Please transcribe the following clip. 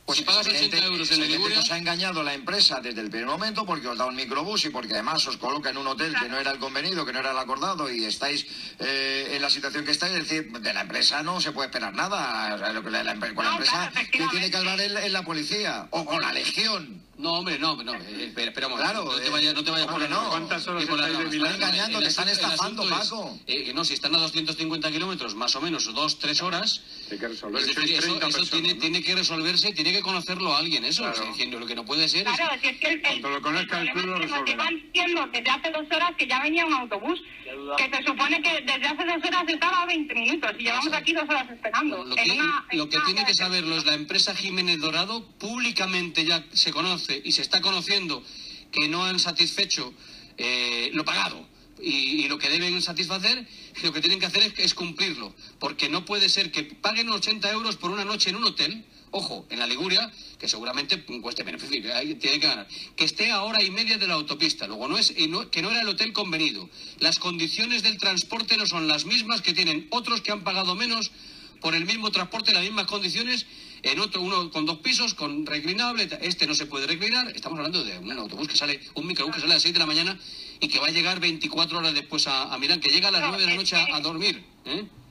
Pues si pagas 80 euros en Liguria... Os ha engañado la empresa desde el primer momento porque os da un microbús y porque además os coloca en un hotel que no era el convenido, que no era el acordado y estáis en la situación que estáis. Es decir, de la empresa no se puede esperar nada. O sea, con la empresa que tiene que hablar en la policía o la Legión. No, hombre, no, esperamos. Claro, no te vayas por la no. ¿Cuántas horas estáis de Están engañando, te están estafando, Paco. No, si están a 250 kilómetros, más o menos, 2-3 horas... Hay que resolver. Es decir, eso tiene que resolverse, tiene que conocerlo alguien, eso. Claro. O sea, lo que no puede ser claro, es... si es que cuando lo conozca el club lo nos resolverá. llevan diciendo desde hace 2 horas que ya venía un autobús, que se supone que desde hace 2 horas estaba a 20 minutos y llevamos aquí 2 horas esperando. Lo que tiene que saberlo es la empresa Jiménez Dorado, públicamente ya se conoce y se está conociendo que no han satisfecho lo pagado. Y lo que deben satisfacer, lo que tienen que hacer es cumplirlo, porque no puede ser que paguen 80 euros por una noche en un hotel, ojo, en la Liguria, que seguramente cueste menos, es decir, tiene que ganar, que esté a hora y media de la autopista, luego que no era el hotel convenido, las condiciones del transporte no son las mismas que tienen otros que han pagado menos por el mismo transporte, las mismas condiciones, en otro, uno con 2 pisos, con reclinable, este no se puede reclinar, estamos hablando de un autobús que sale, un microbús que sale a las 6 de la mañana y que va a llegar 24 horas después a Milán, que llega a las 9 de la noche a dormir, ¿eh?